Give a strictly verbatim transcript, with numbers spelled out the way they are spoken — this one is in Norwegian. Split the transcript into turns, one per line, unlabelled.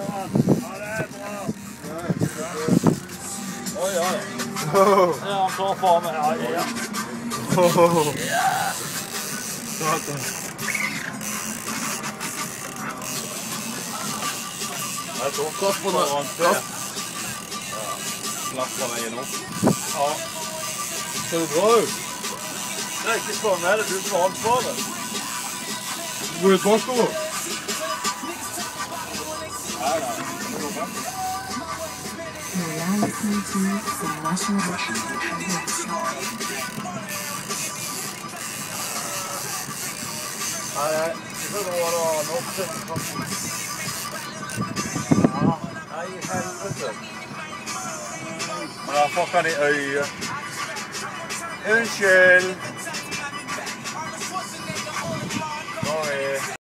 Oi, oi. Ja, han tar for meg. Ja, ja. Det er så kraft på den. Kraft. Klapper veien opp. Ja. Ser det bra ut? Det er ikke sånn, det er du som har ansvaret. Hvor er det påstående? Nei, nei. Nei, nei. Det var da nok. Ja, nei, helvete. Ja, fuck han i øyet. Unnskyld. Sorry.